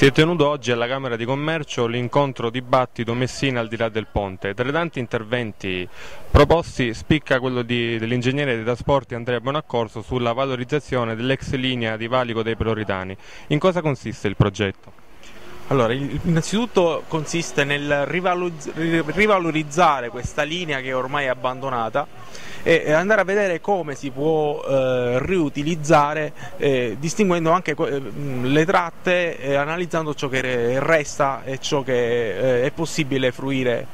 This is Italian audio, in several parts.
Si è tenuto oggi alla Camera di Commercio l'incontro dibattito Messina al di là del ponte. Tra i tanti interventi proposti spicca quello dell'ingegnere dei trasporti Andrea Bonaccorso sulla valorizzazione dell'ex linea di valico dei Peloritani. In cosa consiste il progetto? Allora, innanzitutto consiste nel rivalorizzare questa linea che è ormai abbandonata e andare a vedere come si può riutilizzare, distinguendo anche le tratte, analizzando ciò che resta e ciò che è possibile fruire,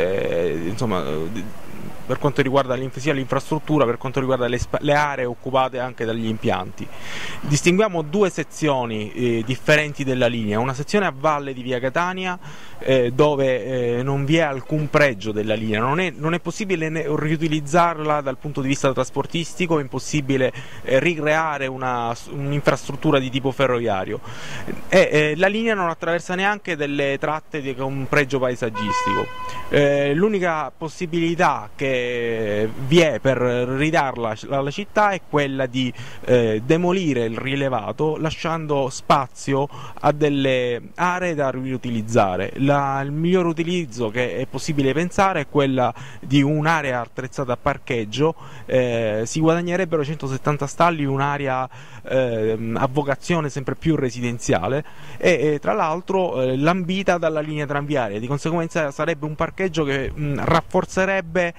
insomma, per quanto riguarda sia l'infrastruttura, per quanto riguarda le aree occupate anche dagli impianti. Distinguiamo due sezioni differenti della linea: una sezione a valle di via Catania, dove non vi è alcun pregio della linea, non è possibile riutilizzarla dal punto di vista trasportistico, è impossibile ricreare un'infrastruttura di tipo ferroviario, e la linea non attraversa neanche delle tratte con pregio paesaggistico. L'unica possibilità che vi è per ridarla alla città è quella di demolire il rilevato, lasciando spazio a delle aree da riutilizzare. Il miglior utilizzo che è possibile pensare è quella di un'area attrezzata a parcheggio. Si guadagnerebbero 170 stalli, un'area a vocazione sempre più residenziale e tra l'altro lambita dalla linea tranviaria. Di conseguenza sarebbe un parcheggio che rafforzerebbe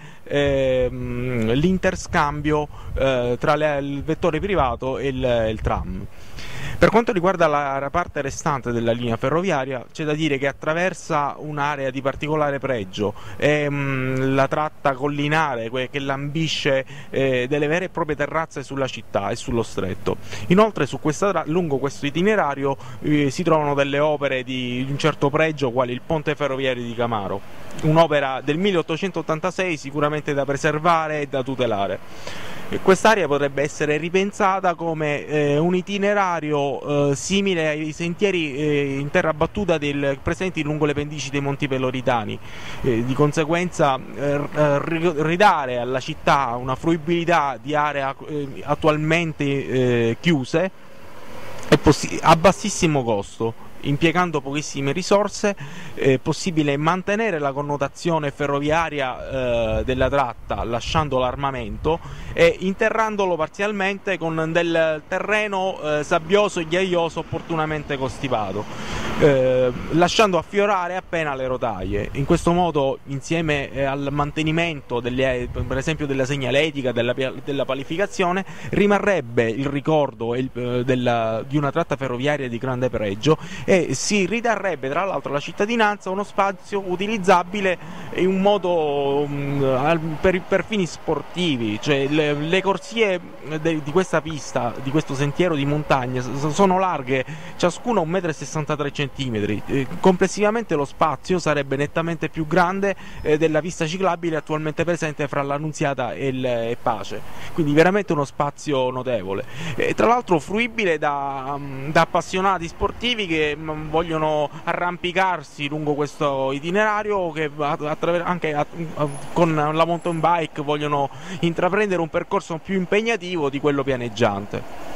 l'interscambio tra il vettore privato e il tram. Per quanto riguarda la parte restante della linea ferroviaria, c'è da dire che attraversa un'area di particolare pregio, la tratta collinare che lambisce delle vere e proprie terrazze sulla città e sullo stretto. Inoltre lungo questo itinerario si trovano delle opere di un certo pregio, quali il ponte ferroviario di Camaro, un'opera del 1886 sicuramente da preservare e da tutelare. Quest'area potrebbe essere ripensata come un itinerario simile ai sentieri in terra battuta presenti lungo le pendici dei Monti Peloritani. Di conseguenza ridare alla città una fruibilità di aree attualmente chiuse a bassissimo costo. Impiegando pochissime risorse è possibile mantenere la connotazione ferroviaria della tratta, lasciando l'armamento e interrandolo parzialmente con del terreno sabbioso e ghiaioso opportunamente costipato, lasciando affiorare appena le rotaie. In questo modo, insieme al mantenimento per esempio della segnaletica, della palificazione, rimarrebbe il ricordo di una tratta ferroviaria di grande pregio e si ridarrebbe tra l'altro alla cittadinanza uno spazio utilizzabile in un modo per fini sportivi. Cioè le corsie di questa pista, di questo sentiero di montagna, sono larghe ciascuna 1,63 m. Complessivamente lo spazio sarebbe nettamente più grande della pista ciclabile attualmente presente fra l'Annunziata e Pace, quindi veramente uno spazio notevole, tra l'altro fruibile da appassionati sportivi che vogliono arrampicarsi lungo questo itinerario, che anche con la mountain bike vogliono intraprendere un percorso più impegnativo di quello pianeggiante.